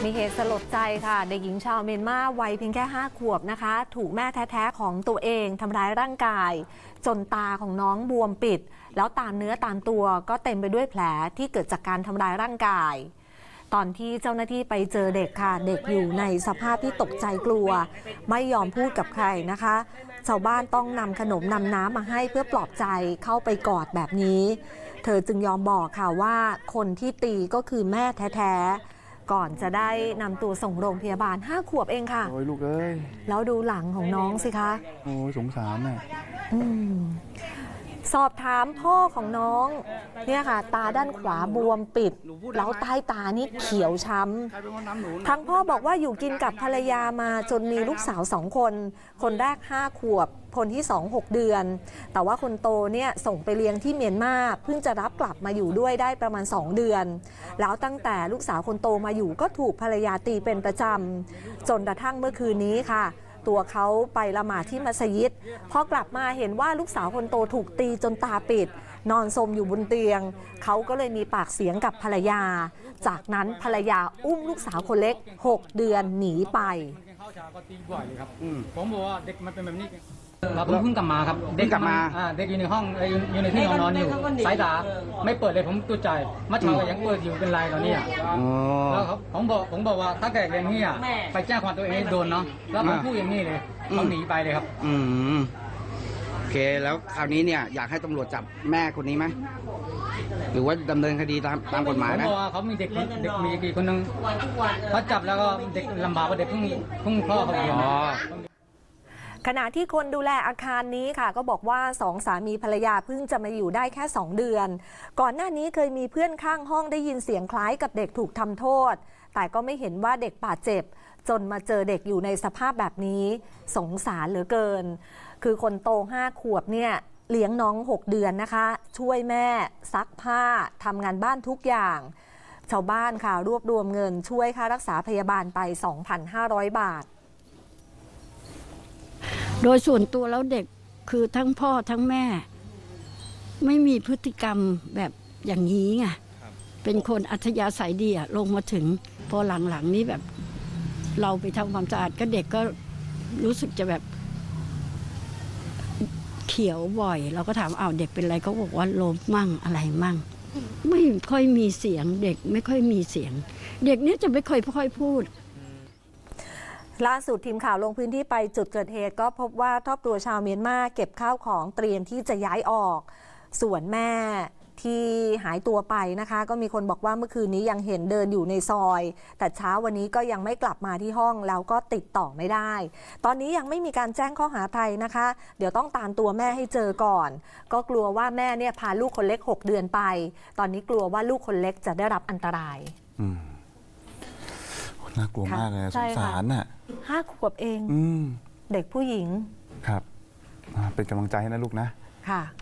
มีเหตุสลดใจค่ะเด็กหญิงชาวเมียนมาวัยเพียงแค่5 ขวบนะคะถูกแม่แท้ๆของตัวเองทำร้ายร่างกายจนตาของน้องบวมปิดแล้วตามเนื้อตามตัวก็เต็มไปด้วยแผลที่เกิดจากการทำร้ายร่างกายตอนที่เจ้าหน้าที่ไปเจอเด็กค่ะเด็กอยู่ในสภาพที่ตกใจกลัวไม่ยอมพูดกับใครนะคะชาวบ้านต้องนำขนมนำน้ำมาให้เพื่อปลอบใจเข้าไปกอดแบบนี้เธอจึงยอมบอกค่ะว่าคนที่ตีก็คือแม่แท้ๆก่อนจะได้นำตัวส่งโรงพยาบาล5 ขวบเองค่ะโอ้ยลูกเอ้ยแล้วดูหลังของน้องสิคะโอ้ยสงสารน่ะสอบถามพ่อของน้องเนี่ยค่ะตาด้านขวาบวมปิดแล้วใต้ตานี่เขียวช้ำทั้งพ่อบอกว่าอยู่กินกับภรรยามาจนมีลูกสาว2 คนคนแรก5 ขวบคนที่2 6 เดือนแต่ว่าคนโตเนี่ยส่งไปเลี้ยงที่เมียนมาเพิ่งจะรับกลับมาอยู่ด้วยได้ประมาณ2 เดือนแล้วตั้งแต่ลูกสาวคนโตมาอยู่ก็ถูกภรรยาตีเป็นประจำจนกระทั่งเมื่อคืนนี้ค่ะตัวเขาไปละหมาดที่มัสยิดพอกลับมาเห็นว่าลูกสาวคนโตถูกตีจนตาปิดนอนสมอยู่บนเตียงเขาก็เลยมีปากเสียงกับภรรยาจากนั้นภรรยาอุ้มลูกสาวคนเล็ก6 เดือนหนีไปผมบอกว่าเด็กมันเป็นแบบนี้เราเพิ่งกลับมาครับเด็กกลับมาเด็กอยู่ในห้องอยู่ในที่นอนอยู่สายตาไม่เปิดเลยผมตัวใจมัดเช้ายังเปิดอยู่เป็นไรตอนนี้แล้วผมบอกว่าถ้าแกเรียนนี่ไปแจ้งความตัวเองโดนเนาะแล้วผมพูดอย่างนี้เลยเขาหนีไปเลยครับโอเคแล้วคราวนี้เนี่ยอยากให้ตำรวจจับแม่คนนี้ไหมหรือว่าดำเนินคดีตามกฎหมายนะผมบอกว่าเขามีเด็กมีกี่คนนึงเขาจับแล้วก็เด็กลำบากกว่าเด็กเพิ่งคลอดเขาเองขณะที่คนดูแลอาคารนี้ค่ะก็บอกว่า2 สามีภรรยาเพิ่งจะมาอยู่ได้แค่2 เดือนก่อนหน้านี้เคยมีเพื่อนข้างห้องได้ยินเสียงคล้ายกับเด็กถูกทำโทษแต่ก็ไม่เห็นว่าเด็กบาดเจ็บจนมาเจอเด็กอยู่ในสภาพแบบนี้สงสารเหลือเกินคือคนโต5 ขวบเนี่ยเลี้ยงน้อง6 เดือนนะคะช่วยแม่ซักผ้าทำงานบ้านทุกอย่างชาวบ้านค่ะรวบรวมเงินช่วยค่ารักษาพยาบาลไป 2,500 บาทโดยส่วนตัวแล้วเด็กคือทั้งพ่อทั้งแม่ไม่มีพฤติกรรมแบบอย่างนี้ไงเป็นคนอัธยาศัยดีลงมาถึงพอหลังๆนี้แบบเราไปทำความสะอาดก็เด็กก็รู้สึกจะแบบเขียวบ่อยเราก็ถามเด็กเป็นไรเขาบอกว่าล้มมั่งอะไรมั่งไม่ค่อยมีเสียงเด็กไม่ค่อยมีเสียงเด็กนี้จะไม่ค่อยพูดล่าสุดทีมข่าวลงพื้นที่ไปจุดเกิดเหตุก็พบว่าครอบครัวชาวเมียนมาเก็บข้าวของเตรียมที่จะย้ายออกส่วนแม่ที่หายตัวไปนะคะก็มีคนบอกว่าเมื่อคืนนี้ยังเห็นเดินอยู่ในซอยแต่เช้าวันนี้ก็ยังไม่กลับมาที่ห้องแล้วก็ติดต่อไม่ได้ตอนนี้ยังไม่มีการแจ้งข้อหาใครนะคะเดี๋ยวต้องตามตัวแม่ให้เจอก่อนก็กลัวว่าแม่เนี่ยพาลูกคนเล็ก6 เดือนไปตอนนี้กลัวว่าลูกคนเล็กจะได้รับอันตรายน่ากลัวมากเลยสงสารน่ะ 5 ขวบเองเด็กผู้หญิงครับเป็นกำลังใจให้นะลูกนะค่ะ